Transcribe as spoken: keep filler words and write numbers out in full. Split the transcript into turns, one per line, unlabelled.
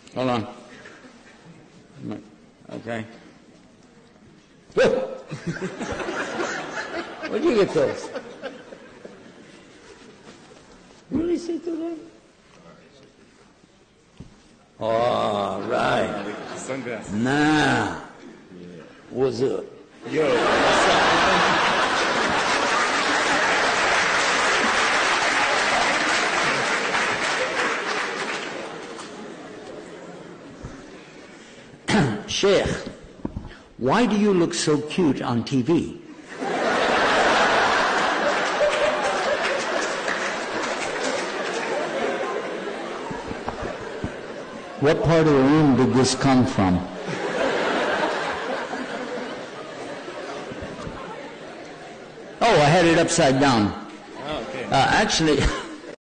Hold on. Okay. Where'd you get those? You really see through them? All right.
Sunglasses.
Nah. What's up?
Yo, what's up?
Sheikh, why do you look so cute on T V? What part of the room did this come from? Oh, I had it upside down.
Oh, okay.
Uh, actually...